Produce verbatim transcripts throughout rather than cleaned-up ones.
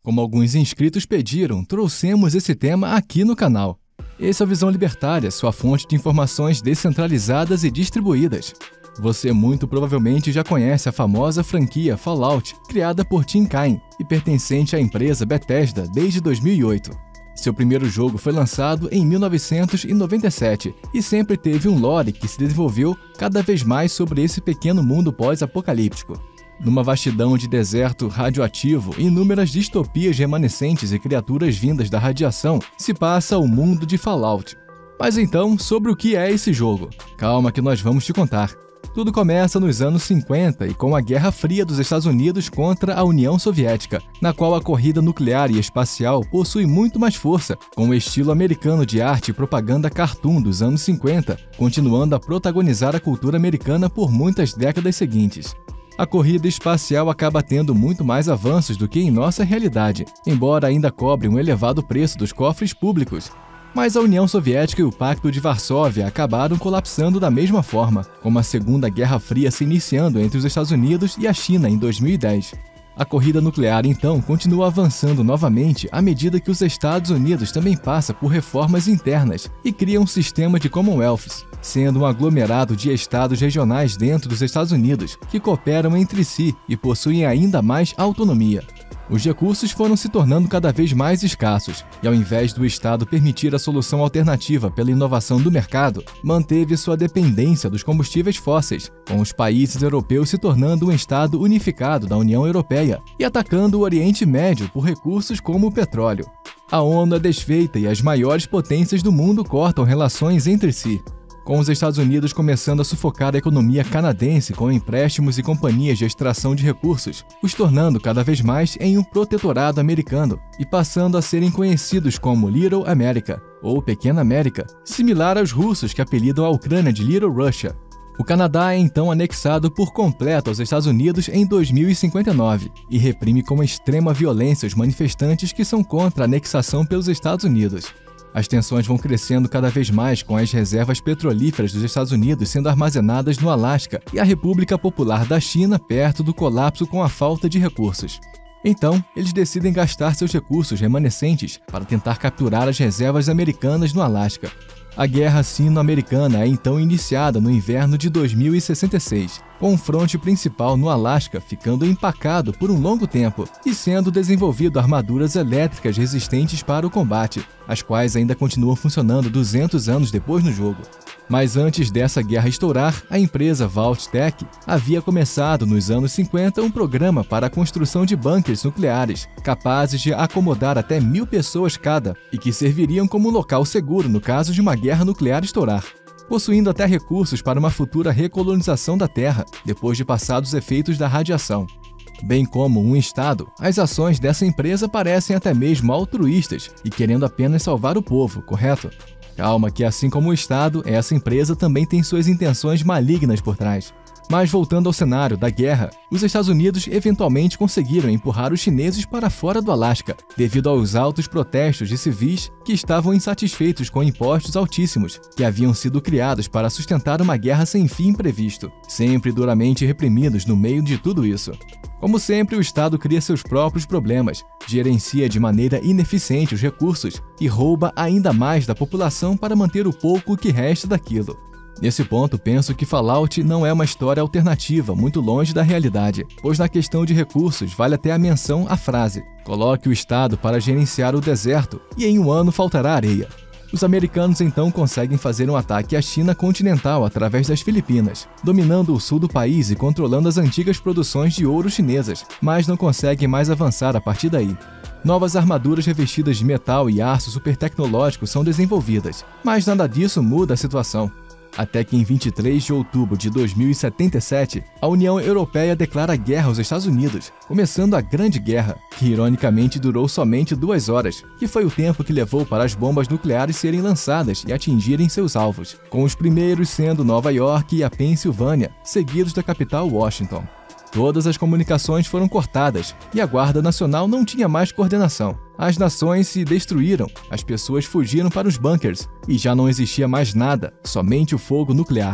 Como alguns inscritos pediram, trouxemos esse tema aqui no canal. Esse é o Visão Libertária, sua fonte de informações descentralizadas e distribuídas. Você muito provavelmente já conhece a famosa franquia Fallout, criada por Tim Cain e pertencente à empresa Bethesda desde dois mil e oito. Seu primeiro jogo foi lançado em mil novecentos e noventa e sete e sempre teve um lore que se desenvolveu cada vez mais sobre esse pequeno mundo pós-apocalíptico. Numa vastidão de deserto radioativo e inúmeras distopias remanescentes e criaturas vindas da radiação, se passa o mundo de Fallout. Mas então, sobre o que é esse jogo? Calma que nós vamos te contar. Tudo começa nos anos cinquenta e com a Guerra Fria dos Estados Unidos contra a União Soviética, na qual a corrida nuclear e espacial possui muito mais força, com o estilo americano de arte e propaganda cartoon dos anos cinquenta, continuando a protagonizar a cultura americana por muitas décadas seguintes. A corrida espacial acaba tendo muito mais avanços do que em nossa realidade, embora ainda cobre um elevado preço dos cofres públicos. Mas a União Soviética e o Pacto de Varsóvia acabaram colapsando da mesma forma, como a Segunda Guerra Fria se iniciando entre os Estados Unidos e a China em dois mil e dez. A corrida nuclear, então, continua avançando novamente à medida que os Estados Unidos também passa por reformas internas e cria um sistema de Commonwealths, sendo um aglomerado de estados regionais dentro dos Estados Unidos que cooperam entre si e possuem ainda mais autonomia. Os recursos foram se tornando cada vez mais escassos, e ao invés do Estado permitir a solução alternativa pela inovação do mercado, manteve sua dependência dos combustíveis fósseis, com os países europeus se tornando um Estado unificado da União Europeia e atacando o Oriente Médio por recursos como o petróleo. A ONU é desfeita e as maiores potências do mundo cortam relações entre si, com os Estados Unidos começando a sufocar a economia canadense com empréstimos e companhias de extração de recursos, os tornando cada vez mais em um protetorado americano e passando a serem conhecidos como Little America, ou Pequena América, similar aos russos que apelidam a Ucrânia de Little Russia. O Canadá é então anexado por completo aos Estados Unidos em dois mil e cinquenta e nove e reprime com extrema violência os manifestantes que são contra a anexação pelos Estados Unidos. As tensões vão crescendo cada vez mais com as reservas petrolíferas dos Estados Unidos sendo armazenadas no Alasca e a República Popular da China perto do colapso com a falta de recursos. Então, eles decidem gastar seus recursos remanescentes para tentar capturar as reservas americanas no Alasca. A Guerra Sino-Americana é então iniciada no inverno de dois mil e sessenta e seis, com o fronte principal no Alasca ficando empacado por um longo tempo e sendo desenvolvido armaduras elétricas resistentes para o combate, as quais ainda continuam funcionando duzentos anos depois no jogo. Mas antes dessa guerra estourar, a empresa Vault-Tec havia começado nos anos cinquenta um programa para a construção de bunkers nucleares, capazes de acomodar até mil pessoas cada e que serviriam como um local seguro no caso de uma guerra nuclear estourar, possuindo até recursos para uma futura recolonização da Terra, depois de passados os efeitos da radiação. Bem como um Estado, as ações dessa empresa parecem até mesmo altruístas e querendo apenas salvar o povo, correto? Calma que assim como o Estado, essa empresa também tem suas intenções malignas por trás. Mas voltando ao cenário da guerra, os Estados Unidos eventualmente conseguiram empurrar os chineses para fora do Alasca, devido aos altos protestos de civis que estavam insatisfeitos com impostos altíssimos, que haviam sido criados para sustentar uma guerra sem fim previsto, sempre duramente reprimidos no meio de tudo isso. Como sempre, o Estado cria seus próprios problemas, gerencia de maneira ineficiente os recursos e rouba ainda mais da população para manter o pouco que resta daquilo. Nesse ponto, penso que Fallout não é uma história alternativa, muito longe da realidade, pois na questão de recursos vale até a menção à frase: coloque o Estado para gerenciar o deserto e em um ano faltará areia. Os americanos então conseguem fazer um ataque à China continental através das Filipinas, dominando o sul do país e controlando as antigas produções de ouro chinesas, mas não conseguem mais avançar a partir daí. Novas armaduras revestidas de metal e aço supertecnológico são desenvolvidas, mas nada disso muda a situação. Até que em vinte e três de outubro de dois mil e setenta e sete, a União Europeia declara guerra aos Estados Unidos, começando a Grande Guerra, que ironicamente durou somente duas horas, que foi o tempo que levou para as bombas nucleares serem lançadas e atingirem seus alvos, com os primeiros sendo Nova York e a Pensilvânia, seguidos da capital Washington. Todas as comunicações foram cortadas e a Guarda Nacional não tinha mais coordenação. As nações se destruíram, as pessoas fugiram para os bunkers e já não existia mais nada, somente o fogo nuclear.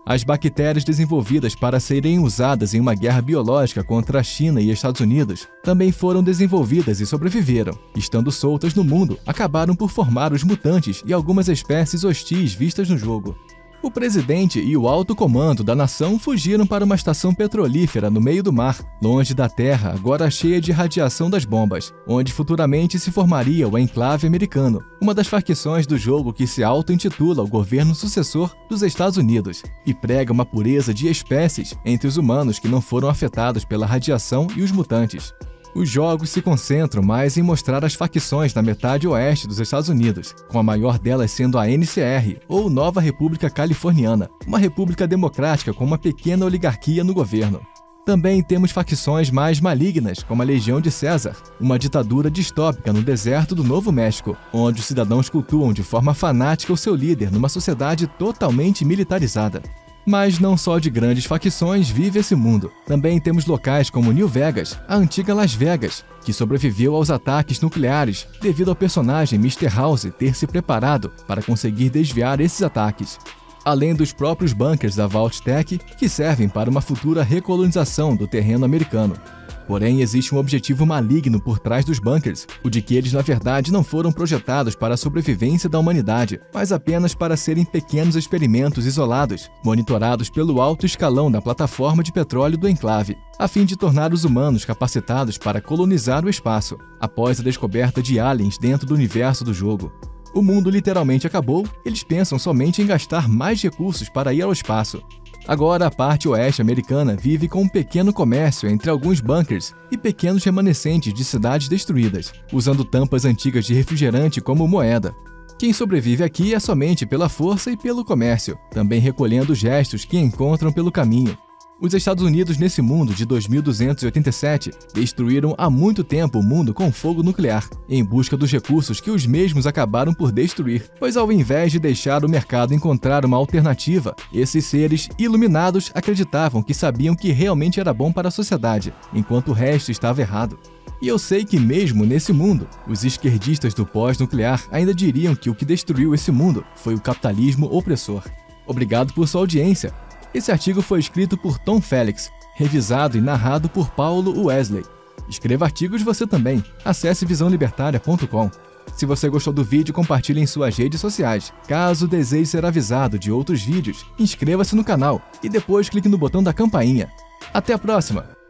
As bactérias desenvolvidas para serem usadas em uma guerra biológica contra a China e Estados Unidos também foram desenvolvidas e sobreviveram. Estando soltas no mundo, acabaram por formar os mutantes e algumas espécies hostis vistas no jogo. O presidente e o alto comando da nação fugiram para uma estação petrolífera no meio do mar, longe da Terra, agora cheia de radiação das bombas, onde futuramente se formaria o Enclave Americano, uma das facções do jogo que se auto-intitula o governo sucessor dos Estados Unidos, e prega uma pureza de espécies entre os humanos que não foram afetados pela radiação e os mutantes. Os jogos se concentram mais em mostrar as facções na metade oeste dos Estados Unidos, com a maior delas sendo a N C R, ou Nova República Californiana, uma república democrática com uma pequena oligarquia no governo. Também temos facções mais malignas, como a Legião de César, uma ditadura distópica no deserto do Novo México, onde os cidadãos cultuam de forma fanática o seu líder numa sociedade totalmente militarizada. Mas não só de grandes facções vive esse mundo. Também temos locais como New Vegas, a antiga Las Vegas, que sobreviveu aos ataques nucleares devido ao personagem mister House ter se preparado para conseguir desviar esses ataques. Além dos próprios bunkers da Vault-Tec, que servem para uma futura recolonização do terreno americano. Porém, existe um objetivo maligno por trás dos bunkers, o de que eles na verdade não foram projetados para a sobrevivência da humanidade, mas apenas para serem pequenos experimentos isolados, monitorados pelo alto escalão da plataforma de petróleo do enclave, a fim de tornar os humanos capacitados para colonizar o espaço, após a descoberta de aliens dentro do universo do jogo. O mundo literalmente acabou, eles pensam somente em gastar mais recursos para ir ao espaço. Agora, a parte oeste americana vive com um pequeno comércio entre alguns bunkers e pequenos remanescentes de cidades destruídas, usando tampas antigas de refrigerante como moeda. Quem sobrevive aqui é somente pela força e pelo comércio, também recolhendo os restos que encontram pelo caminho. Os Estados Unidos nesse mundo de dois mil duzentos e oitenta e sete destruíram há muito tempo o mundo com fogo nuclear, em busca dos recursos que os mesmos acabaram por destruir, pois ao invés de deixar o mercado encontrar uma alternativa, esses seres iluminados acreditavam que sabiam que realmente era bom para a sociedade, enquanto o resto estava errado. E eu sei que mesmo nesse mundo, os esquerdistas do pós-nuclear ainda diriam que o que destruiu esse mundo foi o capitalismo opressor. Obrigado por sua audiência. Esse artigo foi escrito por Tom Félix, revisado e narrado por Paulo Wesley. Escreva artigos você também. Acesse visão libertária ponto com. Se você gostou do vídeo, compartilhe em suas redes sociais. Caso deseje ser avisado de outros vídeos, inscreva-se no canal e depois clique no botão da campainha. Até a próxima!